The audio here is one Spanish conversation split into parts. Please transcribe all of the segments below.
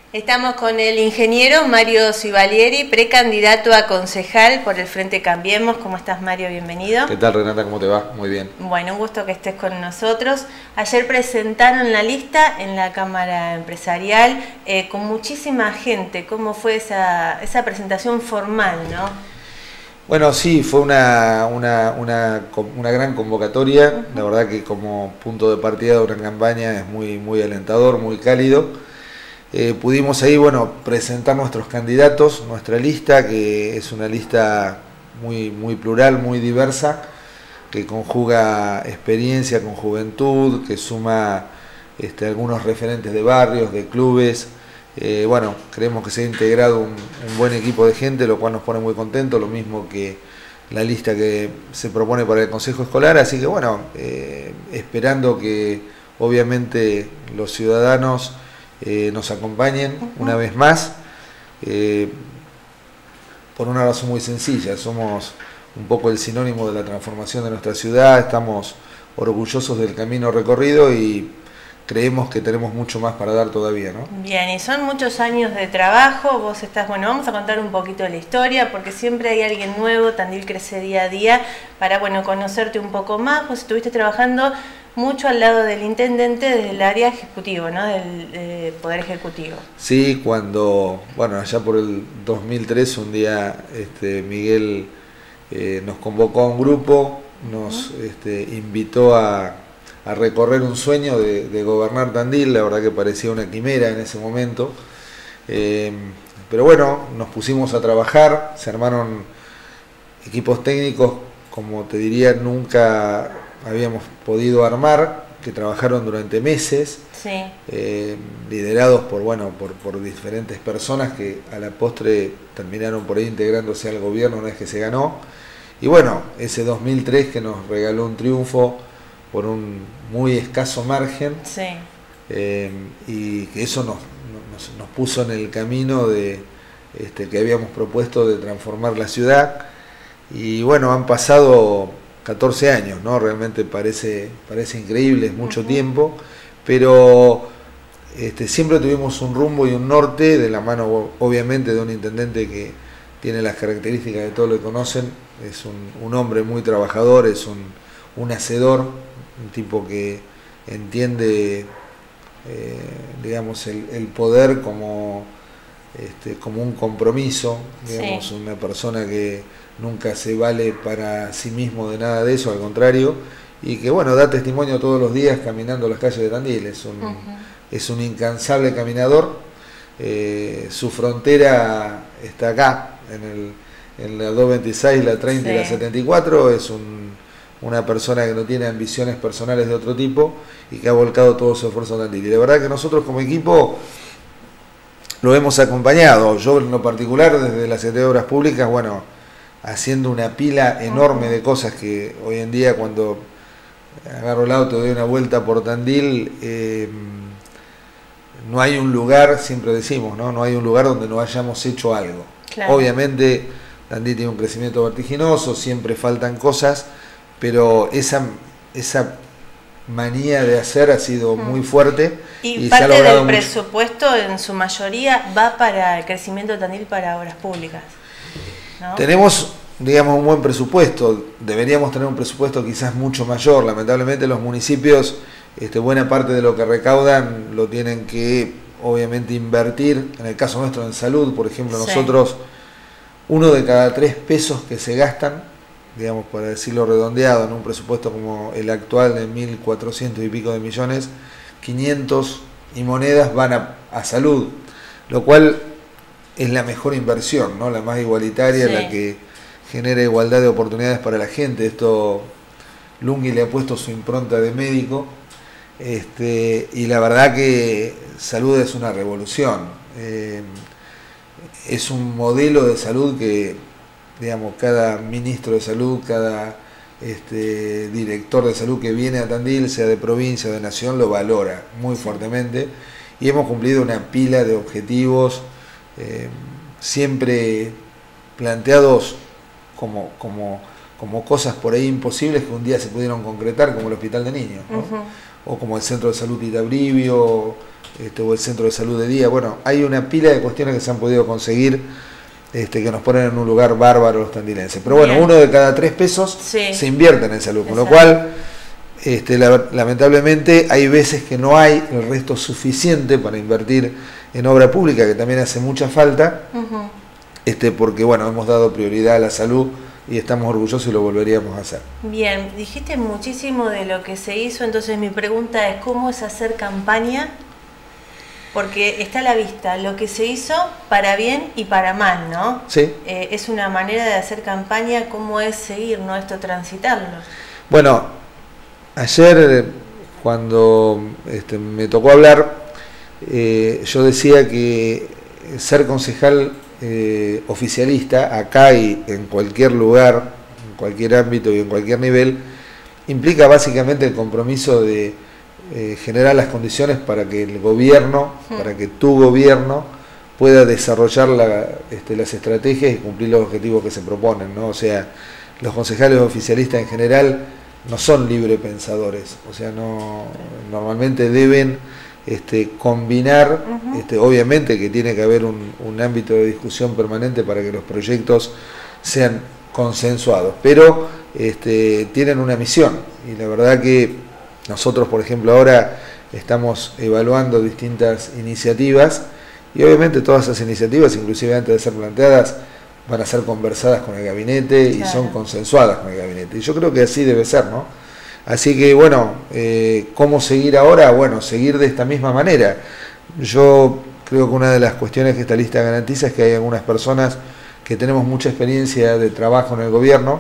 Estamos con el ingeniero Mario Civalieri, precandidato a concejal por el Frente Cambiemos. ¿Cómo estás, Mario? Bienvenido. ¿Qué tal, Renata? ¿Cómo te va? Muy bien. Bueno, un gusto que estés con nosotros. Ayer presentaron la lista en la Cámara Empresarial con muchísima gente. ¿Cómo fue esa presentación formal, no? Bueno, sí, fue una gran convocatoria. La verdad que como punto de partida de una campaña es muy alentador, muy cálido. Pudimos ahí, presentar nuestros candidatos, nuestra lista, que es una lista muy plural, muy diversa, que conjuga experiencia con juventud, que suma algunos referentes de barrios, de clubes. Creemos que se ha integrado un buen equipo de gente, lo cual nos pone muy contentos, lo mismo que la lista que se propone para el Consejo Escolar, así que esperando que obviamente los ciudadanos nos acompañen una vez más, por una razón muy sencilla. Somos un poco el sinónimo de la transformación de nuestra ciudad, estamos orgullosos del camino recorrido y creemos que tenemos mucho más para dar todavía, ¿no? Bien, y son muchos años de trabajo. Vos estás, vamos a contar un poquito de la historia, porque siempre hay alguien nuevo. Tandil crece día a día para, conocerte un poco más. Vos estuviste trabajando mucho al lado del intendente desde el área ejecutivo, ¿no? Del Poder Ejecutivo. Sí, allá por el 2003, un día Miguel nos convocó a un grupo, nos invitó a recorrer un sueño de gobernar Tandil. La verdad que parecía una quimera en ese momento, pero nos pusimos a trabajar, se armaron equipos técnicos como te diría nunca habíamos podido armar, que trabajaron durante meses, sí. Liderados por diferentes personas que a la postre terminaron por ahí integrándose al gobierno una vez que se ganó. Y ese 2003 que nos regaló un triunfo por un muy escaso margen, sí. Y que eso nos puso en el camino de que habíamos propuesto de transformar la ciudad. Y han pasado 14 años, ¿no? Realmente parece increíble, es mucho tiempo, pero siempre tuvimos un rumbo y un norte, de la mano obviamente de un intendente que tiene las características de todos lo que conocen. Es un hombre muy trabajador, es un hacedor, un tipo que entiende el poder como un compromiso, sí. Una persona que nunca se vale para sí mismo de nada de eso, al contrario, y que da testimonio todos los días caminando las calles de Tandil. Es un incansable caminador. Su frontera está acá, en la 226, la 30 sí. Y la 74. Es una persona que no tiene ambiciones personales de otro tipo y que ha volcado todo su esfuerzo en Tandil. Y la verdad que nosotros como equipo lo hemos acompañado. Yo en lo particular desde la Secretaría de Obras Públicas, haciendo una pila enorme de cosas que hoy en día cuando agarro el auto y doy una vuelta por Tandil, no hay un lugar, siempre decimos, no hay un lugar donde no hayamos hecho algo. Claro. Obviamente Tandil tiene un crecimiento vertiginoso, siempre faltan cosas, pero esa manía de hacer ha sido muy fuerte. Y parte se ha del presupuesto en su mayoría va para el crecimiento de Tandil para obras públicas, ¿no? Tenemos, un buen presupuesto. Deberíamos tener un presupuesto quizás mucho mayor. Lamentablemente los municipios, buena parte de lo que recaudan lo tienen que obviamente invertir. En el caso nuestro en salud, por ejemplo, sí. Nosotros 1 de cada 3 pesos que se gastan, para decirlo redondeado, en un presupuesto como el actual de 1.400 y pico de millones, 500 y monedas van a salud, lo cual es la mejor inversión, ¿no? La más igualitaria, sí. La que genera igualdad de oportunidades para la gente. Esto Lunghi le ha puesto su impronta de médico, y la verdad que salud es una revolución. Es un modelo de salud que, cada ministro de salud, cada director de salud que viene a Tandil, sea de provincia o de nación, lo valora muy fuertemente. Y hemos cumplido una pila de objetivos siempre planteados como cosas por ahí imposibles que un día se pudieron concretar, como el hospital de niños, ¿no? o como el Centro de Salud Itabribio, o el Centro de Salud de Día. Bueno, hay una pila de cuestiones que se han podido conseguir que nos ponen en un lugar bárbaro los tandilenses. Pero bueno, 1 de cada 3 pesos se invierten en salud, con lo cual lamentablemente hay veces que no hay el resto suficiente para invertir en obra pública, que también hace mucha falta, porque bueno, hemos dado prioridad a la salud y estamos orgullosos y lo volveríamos a hacer. Bien, dijiste muchísimo de lo que se hizo, entonces mi pregunta es, ¿cómo es hacer campaña? Porque está a la vista lo que se hizo para bien y para mal, ¿no? Sí. Es una manera de hacer campaña, ¿cómo es seguir, no esto transitarlo? Bueno, ayer cuando me tocó hablar, yo decía que ser concejal oficialista acá y en cualquier lugar, en cualquier ámbito y en cualquier nivel, implica básicamente el compromiso de generar las condiciones para que el gobierno, para que tu gobierno pueda desarrollar las estrategias y cumplir los objetivos que se proponen, ¿no? O sea, los concejales oficialistas en general no son librepensadores, o sea, normalmente deben combinar, obviamente que tiene que haber un ámbito de discusión permanente para que los proyectos sean consensuados, pero tienen una misión, y la verdad que nosotros, por ejemplo, ahora estamos evaluando distintas iniciativas, y obviamente todas esas iniciativas, inclusive antes de ser planteadas, van a ser conversadas con el gabinete y son consensuadas con el gabinete, y yo creo que así debe ser, ¿no? Así que bueno, ¿cómo seguir ahora? Bueno, seguir de esta misma manera. Yo creo que una de las cuestiones que esta lista garantiza es que hay algunas personas que tenemos mucha experiencia de trabajo en el gobierno,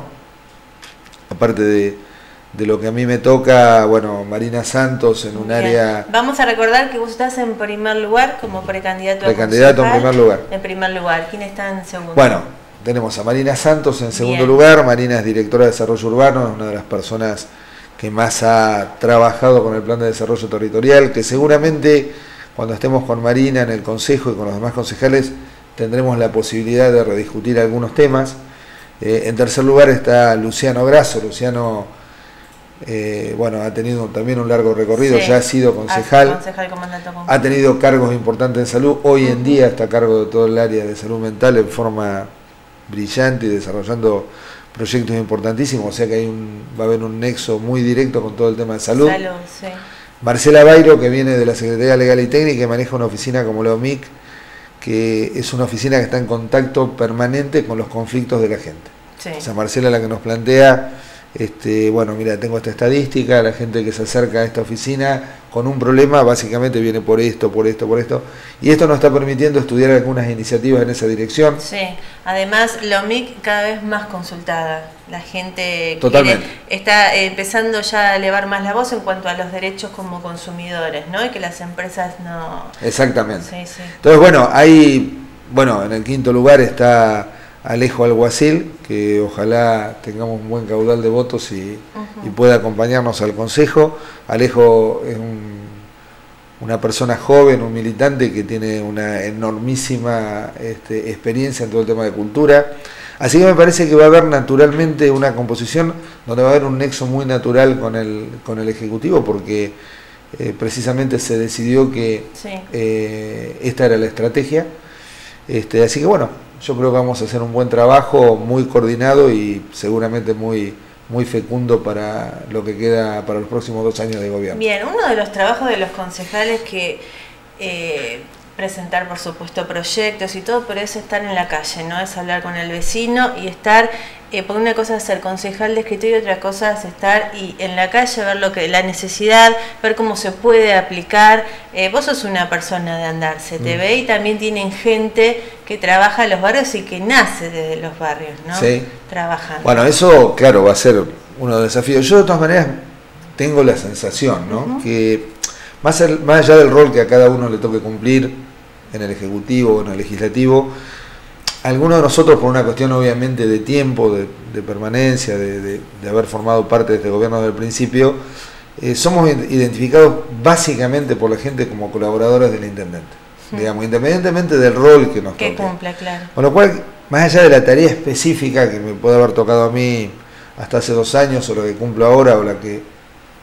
aparte de lo que a mí me toca, bueno, Marina Santos en un área... Vamos a recordar que vos estás en primer lugar como precandidato a precandidato en primer lugar. En primer lugar. ¿Quién está en segundo? Bueno, tenemos a Marina Santos en segundo lugar. Marina es directora de Desarrollo Urbano, es una de las personas que más ha trabajado con el Plan de Desarrollo Territorial, que seguramente cuando estemos con Marina en el Consejo y con los demás concejales tendremos la posibilidad de rediscutir algunos temas. En tercer lugar está Luciano Grasso. Luciano, bueno, ha tenido también un largo recorrido, ya ha sido concejal, ha tenido cargos importantes en salud, hoy en día está a cargo de todo el área de salud mental en forma brillante y desarrollando proyectos importantísimos, o sea que va a haber un nexo muy directo con todo el tema de salud. Marcela Bairo, que viene de la Secretaría Legal y Técnica y maneja una oficina como la OMIC, que es una oficina que está en contacto permanente con los conflictos de la gente. O sea, Marcela es la que nos plantea, bueno, mira, tengo esta estadística, la gente que se acerca a esta oficina con un problema básicamente viene por esto, y esto nos está permitiendo estudiar algunas iniciativas en esa dirección. Sí, además la OMIC cada vez más consultada, la gente está empezando ya a elevar más la voz en cuanto a los derechos como consumidores, ¿no? Y que las empresas no... Exactamente. Entonces, bueno, en el quinto lugar está Alejo Alguacil, que ojalá tengamos un buen caudal de votos y pueda acompañarnos al Consejo. Alejo es una persona joven, un militante que tiene una enormísima experiencia en todo el tema de cultura. Así que me parece que va a haber naturalmente una composición donde va a haber un nexo muy natural con el Ejecutivo, porque precisamente se decidió que esta era la estrategia. Así que bueno, yo creo que vamos a hacer un buen trabajo, muy coordinado y seguramente muy fecundo para lo que queda para los próximos 2 años de gobierno. Bien, uno de los trabajos de los concejales que presentar, por supuesto, proyectos y todo, pero es estar en la calle, ¿no? Es hablar con el vecino y estar, porque una cosa es ser concejal de escritorio y otra cosa es estar en la calle, ver la necesidad, ver cómo se puede aplicar. Vos sos una persona de andar, se te ve, y también tienen gente que trabaja en los barrios y que nace desde los barrios, ¿no? Sí. Trabajando. Bueno, eso, claro, va a ser uno de los desafíos. Yo, de todas maneras, tengo la sensación, ¿no? Que más allá del rol que a cada uno le toque cumplir en el Ejecutivo o en el Legislativo, algunos de nosotros, por una cuestión obviamente de tiempo, de permanencia, de haber formado parte de este gobierno desde el principio, somos identificados básicamente por la gente como colaboradores del intendente, digamos, independientemente del rol que nos toque. Que cumpla, claro. Con lo cual, más allá de la tarea específica que me puede haber tocado a mí hasta hace 2 años, o la que cumplo ahora, o la que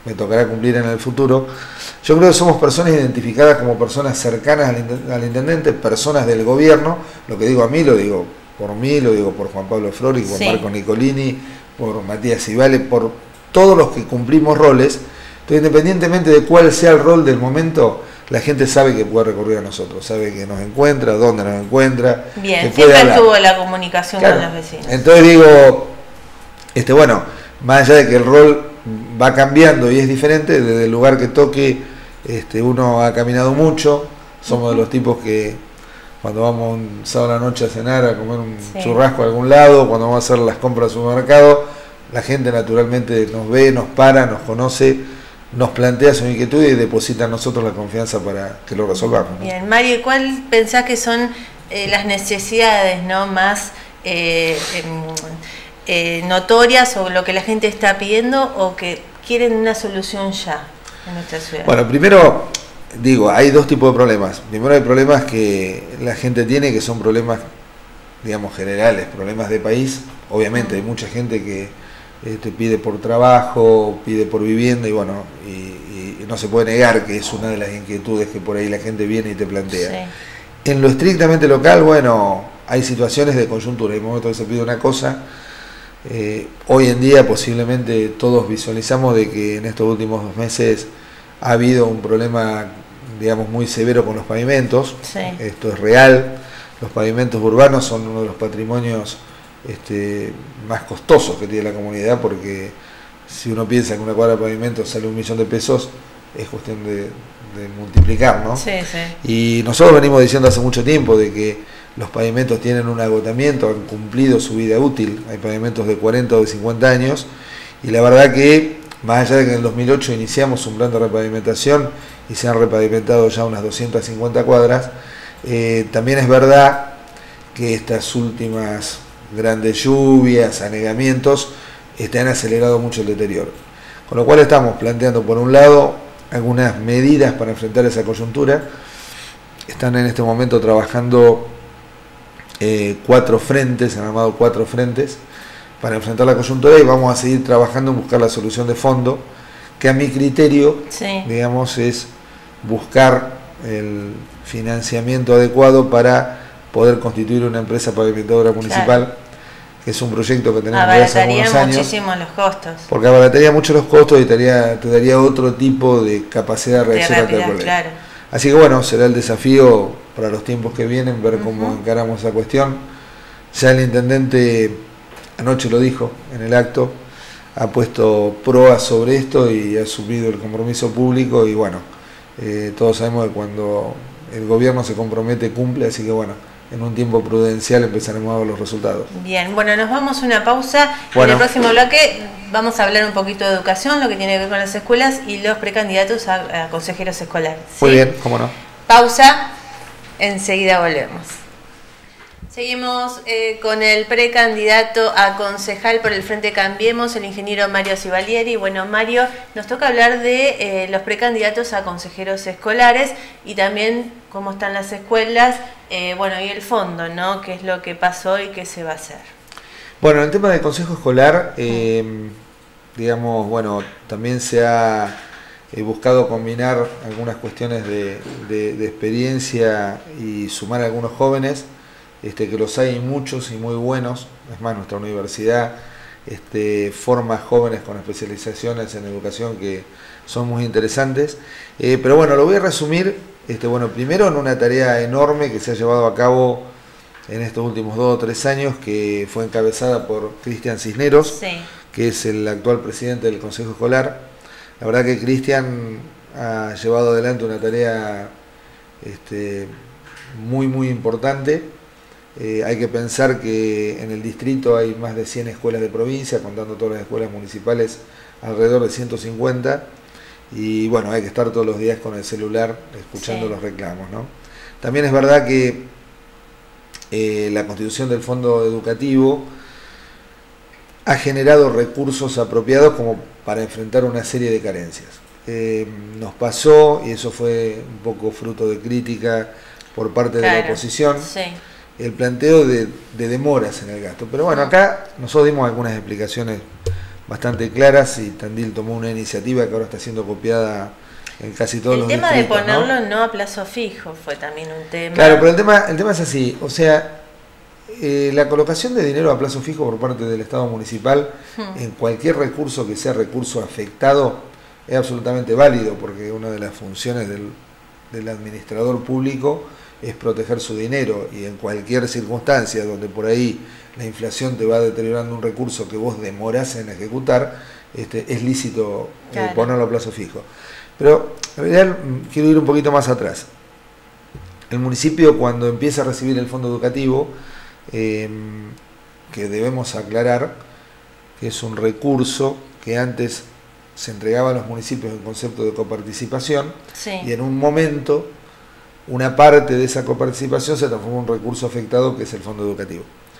me tocará cumplir en el futuro. Yo creo que somos personas identificadas como personas cercanas al intendente, personas del gobierno. Lo que digo a mí, lo digo por mí, lo digo por Juan Pablo Flori, por Marco Nicolini, por Matías Ibale, por todos los que cumplimos roles. Entonces, independientemente de cuál sea el rol del momento, la gente sabe que puede recurrir a nosotros, sabe que nos encuentra, dónde nos encuentra. Bien, siempre estuvo la comunicación con los vecinos. Entonces digo, bueno, más allá de que el rol va cambiando y es diferente, desde el lugar que toque, uno ha caminado mucho, somos de los tipos que cuando vamos un sábado a la noche a cenar, a comer un churrasco a algún lado, cuando vamos a hacer las compras al supermercado, la gente naturalmente nos ve, nos para, nos conoce, nos plantea su inquietud y deposita en nosotros la confianza para que lo resolvamos, ¿no? Bien, Mario, ¿cuál pensás que son las necesidades, ¿no?, más notorias, o lo que la gente está pidiendo o que quieren una solución ya en nuestra ciudad? Bueno, primero digo, hay dos tipos de problemas. Primero hay problemas que la gente tiene, que son problemas, digamos, generales, problemas de país. Obviamente hay mucha gente que te pide por trabajo, pide por vivienda, y bueno, y no se puede negar que es una de las inquietudes que por ahí la gente viene y te plantea. Sí. En lo estrictamente local, bueno, hay situaciones de coyuntura, hay momentos que se pide una cosa. Hoy en día posiblemente todos visualizamos de que en estos últimos 2 meses ha habido un problema, digamos, muy severo con los pavimentos. Sí. Esto es real. Los pavimentos urbanos son uno de los patrimonios más costosos que tiene la comunidad, porque si uno piensa que una cuadra de pavimento sale 1 millón de pesos, es cuestión de multiplicar, ¿no? Sí, sí. Y nosotros venimos diciendo hace mucho tiempo de que los pavimentos tienen un agotamiento, han cumplido su vida útil. Hay pavimentos de 40 o de 50 años, y la verdad que, más allá de que en el 2008 iniciamos un plan de repavimentación y se han repavimentado ya unas 250 cuadras, también es verdad que estas últimas grandes lluvias, anegamientos, han acelerado mucho el deterioro. Con lo cual estamos planteando, por un lado, algunas medidas para enfrentar esa coyuntura. Están en este momento trabajando 4 frentes, han armado 4 frentes para enfrentar la coyuntura, y vamos a seguir trabajando en buscar la solución de fondo, que a mi criterio, digamos, es buscar el financiamiento adecuado para poder constituir una empresa pavimentadora municipal, que es un proyecto que tenemos desde hace algunos años. Abarataría muchísimo los costos. Porque abarataría mucho los costos y te daría otro tipo de capacidad de reacción ante el problema. Claro. Así que bueno, será el desafío para los tiempos que vienen, ver cómo encaramos esa cuestión. Ya el intendente, anoche lo dijo en el acto, ha puesto proa sobre esto y ha asumido el compromiso público, y bueno, todos sabemos que cuando el gobierno se compromete, cumple, así que bueno, en un tiempo prudencial empezaremos a ver los resultados. Bien, bueno, nos vamos a una pausa. En el próximo bloque vamos a hablar un poquito de educación, lo que tiene que ver con las escuelas y los precandidatos a consejeros escolares, ¿sí? Muy bien, cómo no. Pausa, enseguida volvemos. Seguimos con el precandidato a concejal por el Frente Cambiemos, el ingeniero Mario Civalieri. Bueno, Mario, nos toca hablar de los precandidatos a consejeros escolares y también cómo están las escuelas, bueno, y el fondo, ¿no? ¿Qué es lo que pasó y qué se va a hacer? Bueno, el tema del consejo escolar, digamos, bueno, también se ha buscado combinar algunas cuestiones de experiencia y sumar a algunos jóvenes, que los hay muchos y muy buenos. Es más, nuestra universidad forma jóvenes con especializaciones en educación que son muy interesantes. Pero bueno, lo voy a resumir, bueno, primero en una tarea enorme que se ha llevado a cabo en estos últimos 2 o 3 años, que fue encabezada por Cristian Cisneros, que es el actual presidente del Consejo Escolar. La verdad que Cristian ha llevado adelante una tarea muy, muy importante. Hay que pensar que en el distrito hay más de 100 escuelas de provincia, contando todas las escuelas municipales, alrededor de 150, y bueno, hay que estar todos los días con el celular escuchando los reclamos, ¿no? También es verdad que la constitución del fondo educativo ha generado recursos apropiados como para enfrentar una serie de carencias. Nos pasó, y eso fue un poco fruto de crítica por parte de la oposición, el planteo de demoras en el gasto. Pero bueno, acá nosotros dimos algunas explicaciones bastante claras y Tandil tomó una iniciativa que ahora está siendo copiada en casi todos los distritos. El tema de ponerlo no a plazo fijo fue también un tema. Claro, pero el tema es así, o sea, la colocación de dinero a plazo fijo por parte del Estado municipal en cualquier recurso que sea recurso afectado es absolutamente válido, porque una de las funciones del administrador público es proteger su dinero, y en cualquier circunstancia donde por ahí la inflación te va deteriorando un recurso que vos demorás en ejecutar, es lícito ponerlo a plazo fijo. Pero en realidad quiero ir un poquito más atrás. El municipio, cuando empieza a recibir el fondo educativo, que debemos aclarar que es un recurso que antes se entregaba a los municipios en concepto de coparticipación, y en un momento una parte de esa coparticipación se transformó en un recurso afectado, que es el fondo educativo.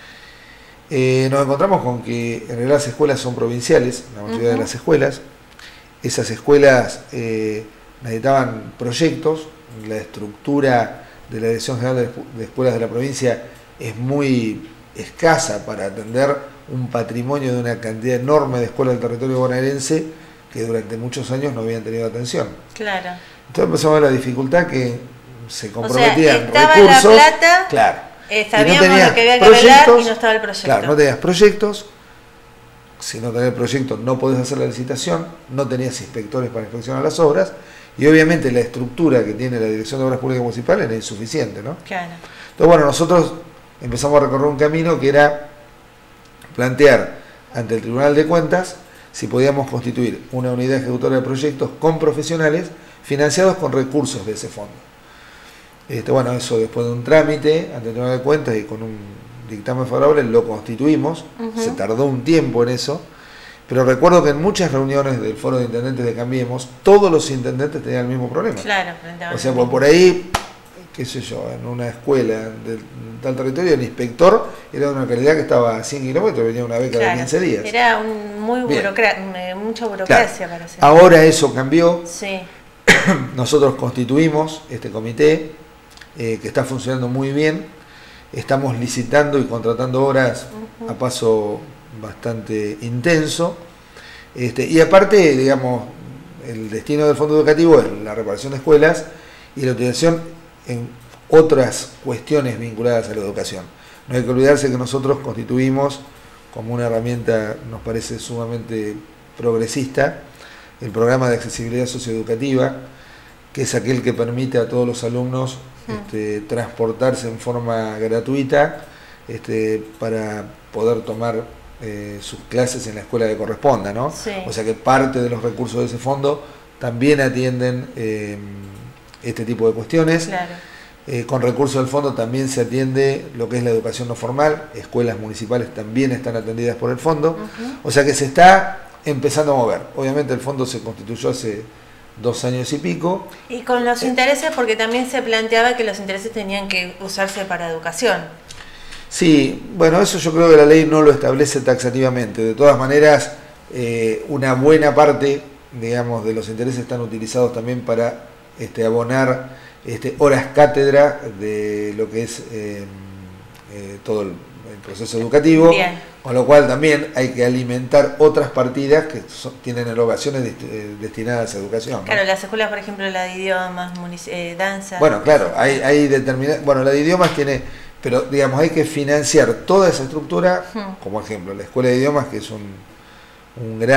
Nos encontramos con que en realidad las escuelas son provinciales, la mayoría de las escuelas. Esas escuelas necesitaban proyectos, la estructura de la Dirección General de Escuelas de la provincia es muy escasa para atender un patrimonio de una cantidad enorme de escuelas del territorio bonaerense que durante muchos años no habían tenido atención. Claro. Entonces empezamos a ver la dificultad que se comprometían estaba recursos. La plata, claro. Sabíamos lo que había que arreglar y no estaba el proyecto. Claro, no tenías proyectos. Si no tenés proyectos no podés hacer la licitación, no tenías inspectores para inspeccionar las obras, y obviamente la estructura que tiene la Dirección de Obras Públicas Municipales era insuficiente, ¿no? Claro. Entonces, bueno, nosotros empezamos a recorrer un camino que era plantear ante el Tribunal de Cuentas si podíamos constituir una unidad ejecutora de proyectos con profesionales financiados con recursos de ese fondo. Bueno, eso después de un trámite ante el Tribunal de Cuentas y con un dictamen favorable lo constituimos. Se tardó un tiempo en eso, pero recuerdo que en muchas reuniones del Foro de Intendentes de Cambiemos, todos los intendentes tenían el mismo problema. Claro, o sea, por ahí, qué sé yo, en una escuela de tal territorio, el inspector era de una calidad que estaba a 100 kilómetros, venía una vez cada 15 días. Era mucha burocracia para hacer. Ahora eso cambió. Sí. Nosotros constituimos este comité que está funcionando muy bien. Estamos licitando y contratando obras a paso bastante intenso. Y aparte, digamos, el destino del fondo educativo es la reparación de escuelas y la utilización en otras cuestiones vinculadas a la educación. No hay que olvidarse que nosotros constituimos como una herramienta, nos parece sumamente progresista, el programa de accesibilidad socioeducativa, que es aquel que permite a todos los alumnos transportarse en forma gratuita para poder tomar sus clases en la escuela que corresponda, ¿no? Sí. O sea que parte de los recursos de ese fondo también atienden este tipo de cuestiones. Claro. Con recursos del fondo también se atiende lo que es la educación no formal, escuelas municipales también están atendidas por el fondo, o sea que se está empezando a mover. Obviamente el fondo se constituyó hace 2 años y pico. Y con los intereses, porque también se planteaba que los intereses tenían que usarse para educación. Sí, bueno, eso yo creo que la ley no lo establece taxativamente. De todas maneras, una buena parte, digamos, de los intereses están utilizados también para abonar horas cátedra de lo que es todo el proceso educativo. Bien. Con lo cual también hay que alimentar otras partidas que tienen erogaciones destinadas a educación, ¿no? Claro, las escuelas, por ejemplo, la de idiomas, danza. Bueno, claro, hay determinada. Bueno, la de idiomas tiene, pero digamos, hay que financiar toda esa estructura, como ejemplo, la escuela de idiomas, que es una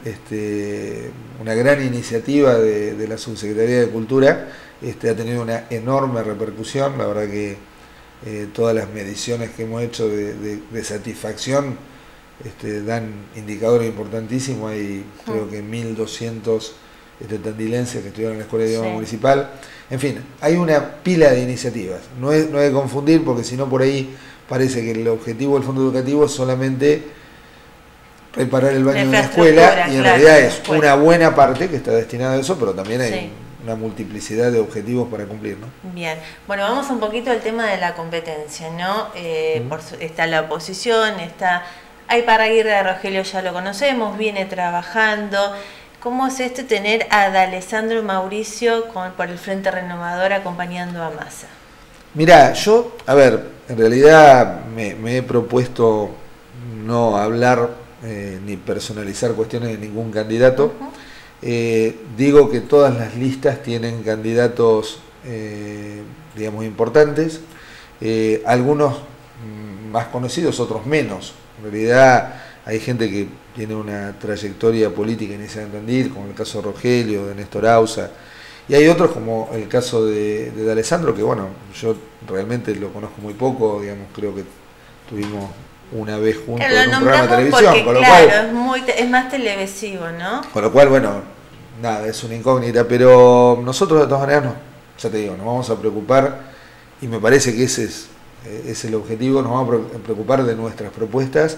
gran iniciativa de la Subsecretaría de Cultura, ha tenido una enorme repercusión, la verdad que todas las mediciones que hemos hecho de satisfacción dan indicadores importantísimos. Hay creo que 1.200 tandilenses que estudiaron en la Escuela de Idioma Municipal. En fin, hay una pila de iniciativas. No hay que confundir, porque si no por ahí parece que el objetivo del fondo educativo es solamente reparar el baño de una escuela, y en realidad es una buena parte que está destinada a eso, pero también hay una multiplicidad de objetivos para cumplir, ¿no? Bien, bueno, vamos un poquito al tema de la competencia, ¿no? Está la oposición, Ayparraguirre de Rogelio, ya lo conocemos, viene trabajando. ¿Cómo es tener a D'Alessandro Mauricio por el Frente Renovador acompañando a Massa? Mirá, yo, en realidad me he propuesto no hablar ni personalizar cuestiones de ningún candidato. Digo que todas las listas tienen candidatos, digamos, importantes, algunos más conocidos, otros menos. En realidad hay gente que tiene una trayectoria política iniciada en Tandil, como el caso de Rogelio, de Néstor Ausa, y hay otros como el caso de D'Alessandro, que bueno, yo realmente lo conozco muy poco, digamos, creo que tuvimos una vez juntos en un programa de televisión, porque, con lo claro, cual es más televisivo, ¿no? Con lo cual, bueno, nada, es una incógnita, pero nosotros de todas maneras, ya te digo, nos vamos a preocupar, y me parece que ese es el objetivo, nos vamos a preocupar de nuestras propuestas,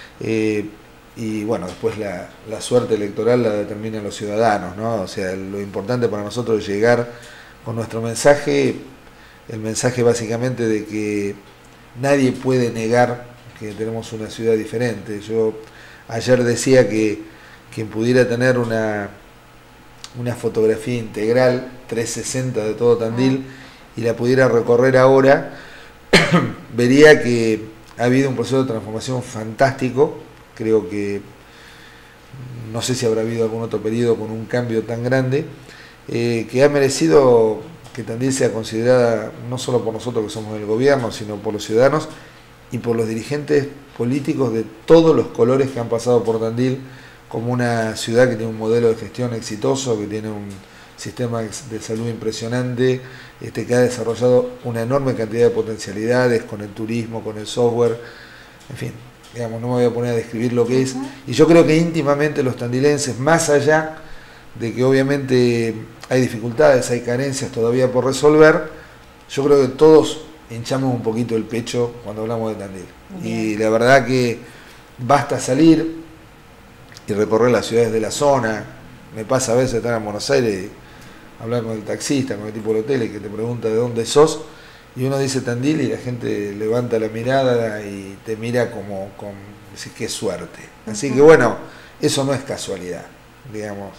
y bueno, después la suerte electoral la determinan los ciudadanos, ¿no? O sea, lo importante para nosotros es llegar con nuestro mensaje, el mensaje básicamente de que nadie puede negar que tenemos una ciudad diferente. Yo ayer decía que quien pudiera tener una fotografía integral 360 de todo Tandil y la pudiera recorrer ahora, vería que ha habido un proceso de transformación fantástico. Creo que no sé si habrá habido algún otro periodo con un cambio tan grande, que ha merecido que Tandil sea considerada no solo por nosotros que somos del gobierno, sino por los ciudadanos y por los dirigentes políticos de todos los colores que han pasado por Tandil, como una ciudad que tiene un modelo de gestión exitoso, que tiene un sistema de salud impresionante, que ha desarrollado una enorme cantidad de potencialidades con el turismo, con el software, en fin, digamos, no me voy a poner a describir lo que es, y yo creo que íntimamente los tandilenses, más allá de que obviamente hay dificultades, hay carencias todavía por resolver, yo creo que todos hinchamos un poquito el pecho cuando hablamos de Tandil. Bien. Y la verdad que basta salir y recorrer las ciudades de la zona. Me pasa a veces estar en Buenos Aires, hablar con el taxista, con el tipo del hotel, que te pregunta de dónde sos, y uno dice Tandil y la gente levanta la mirada y te mira como decís, qué suerte. Así que bueno, eso no es casualidad, digamos.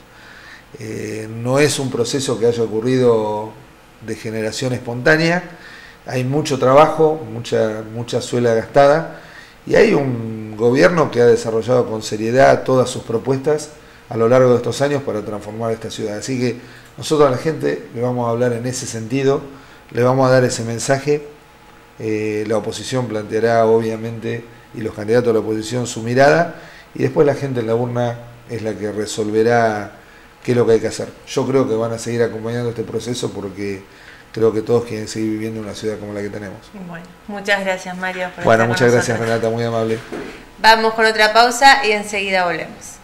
No es un proceso que haya ocurrido de generación espontánea, hay mucho trabajo, mucha suela gastada, y hay un gobierno que ha desarrollado con seriedad todas sus propuestas a lo largo de estos años para transformar esta ciudad. Así que nosotros a la gente le vamos a hablar en ese sentido, le vamos a dar ese mensaje. La oposición planteará obviamente, y los candidatos de la oposición, su mirada, y después la gente en la urna es la que resolverá qué es lo que hay que hacer. Yo creo que van a seguir acompañando este proceso porque creo que todos quieren seguir viviendo en una ciudad como la que tenemos. Bueno, muchas gracias, Mario. Bueno, muchas gracias, Renata, muy amable. Vamos con otra pausa y enseguida volvemos.